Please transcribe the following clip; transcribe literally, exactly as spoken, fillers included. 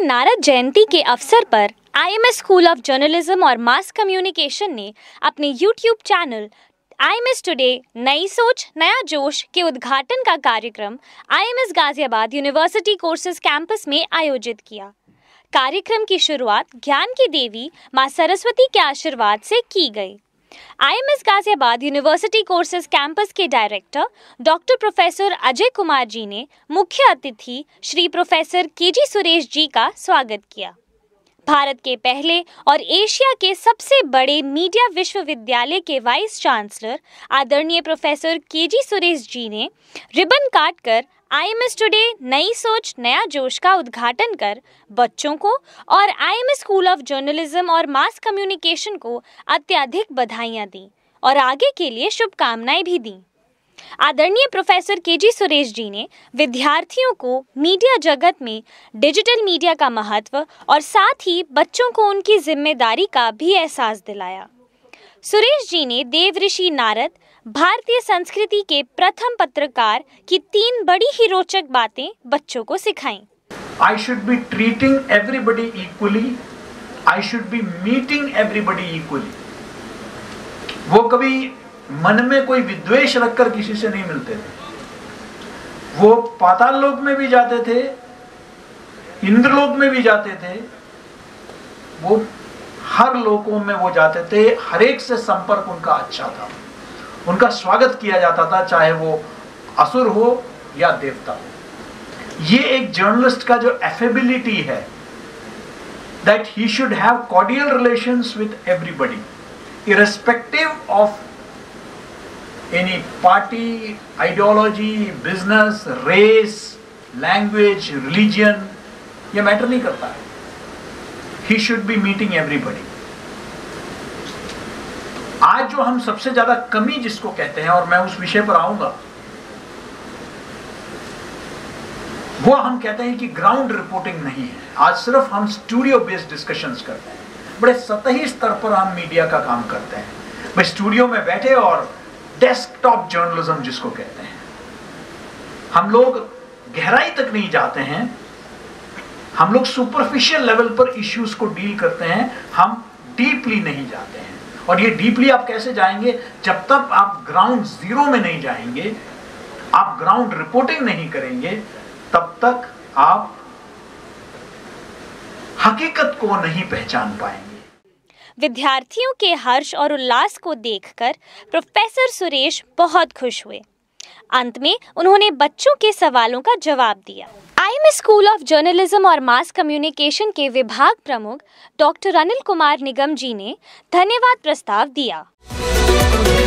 नारद जयंती के अवसर पर I M S school of journalism और मास कम्युनिकेशन ने अपने YouTube channel I M S today नई सोच नया जोश के उद्घाटन का कार्यक्रम I M S Ghaziabad university courses campus में आयोजित किया। कार्यक्रम की शुरुआत ज्ञान की देवी मां सरस्वती के आशीर्वाद से की गई। I M S Ghaziabad university courses campus के director doctor professor Ajay Kumar ji ने मुख्य अतिथि श्री प्रोफेसर के जी सुरेश जी का स्वागत किया। भारत के पहले और एशिया के सबसे बड़े मीडिया विश्वविद्यालय के वाइस चांसलर आदरणीय प्रोफेसर के जी सुरेश जी ने रिबन काटकर आई एम एस टुडे नई सोच नया जोश का उद्घाटन कर बच्चों को और I M S school of journalism और मास कम्युनिकेशन को अत्यधिक बधाइयां दी और आगे के लिए शुभकामनाएं भी दी। आदरणीय प्रोफेसर के जी सुरेश जी ने विद्यार्थियों को मीडिया जगत में डिजिटल मीडिया का महत्व और साथ ही बच्चों को उनकी जिम्मेदारी का भी एहसास दिलाया। सुरेश जी ने देव ऋषि नारद भारतीय संस्कृति के प्रथम पत्रकार की तीन बड़ी ही रोचक बातें बच्चों को सिखाईं। I should be treating everybody equally. I should be meeting everybody equally. वो कभी मन में कोई विद्वेष रखकर किसी से नहीं मिलते थे। वो पाताल लोक में भी जाते थे, इंद्रलोक में भी जाते थे, वो हर लोकों में वो जाते थे। हर एक से संपर्क उनका अच्छा था, उनका स्वागत किया जाता था, चाहे वो असुर हो या देवता हो। ये एक जर्नलिस्ट का जो एफेबिलिटी है, that he should have cordial relations with everybody irrespective of any party, ideology, business, race, language, religion, ये मैटर नहीं करता है। He should be meeting everybody. आज जो हम सबसे ज्यादा कमी जिसको कहते हैं, और मैं उस विषय पर आऊंगा, वो हम कहते हैं कि ग्राउंड रिपोर्टिंग नहीं है। आज सिर्फ हम स्टूडियो बेस्ड डिस्कशंस करते हैं, बड़े सतही स्तर पर हम मीडिया का काम करते हैं। भाई स्टूडियो में बैठे और डेस्कटॉप जर्नलिज्म जिसको कहते हैं, हम लोग गहराई तक नहीं जाते हैं, हम लोग सुपरफिशियल लेवल पर इश्यूज को डील करते हैं, हम डीपली नहीं जाते हैं। और ये डीपली आप कैसे जाएंगे? जब तक आप ग्राउंड जीरो में नहीं जाएंगे, आप ग्राउंड रिपोर्टिंग नहीं करेंगे, तब तक आप हकीकत को नहीं पहचान पाएंगे। विद्यार्थियों के हर्ष और उल्लास को देखकर प्रोफेसर सुरेश बहुत खुश हुए। अंत में उन्होंने बच्चों के सवालों का जवाब दिया। I M S school of journalism और मास कम्युनिकेशन के विभाग प्रमुख डॉक्टर अनिल कुमार निगम जी ने धन्यवाद प्रस्ताव दिया।